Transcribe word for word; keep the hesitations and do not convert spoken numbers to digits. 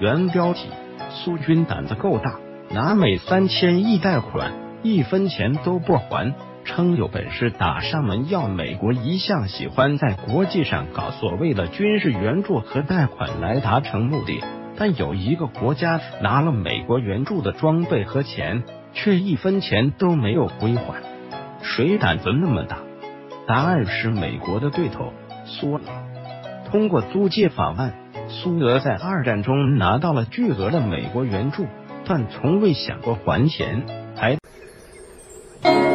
原标题：苏军胆子够大，拿美三千亿贷款，一分钱都不还，称有本事打上门要。美国一向喜欢在国际上搞所谓的军事援助和贷款来达成目的，但有一个国家拿了美国援助的装备和钱，却一分钱都没有归还，谁胆子那么大？答案是美国的对头苏俄。通过租借法案，苏俄在二战中拿到了巨额的美国援助，但从未想过还钱，还